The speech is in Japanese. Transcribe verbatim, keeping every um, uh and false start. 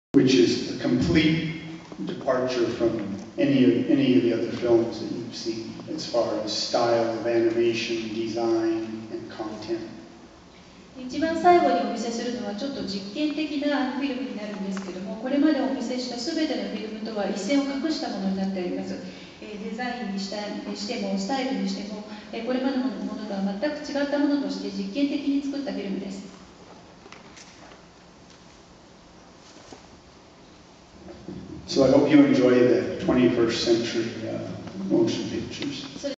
which is a complete departure from any of, any of the other films that you've seen as far as style of animation, design, and content. 一番最後にお見せするのはちょっと実験的なフィルムになるんですけども、これまでお見せしたすべてのフィルムとは一線を画したものになっております。デザインにしてもスタイルにしても、これまでのものとは全く違ったものとして実験的に作ったフィルムです。 So I hope you enjoy the twenty-first century uh, motion pictures.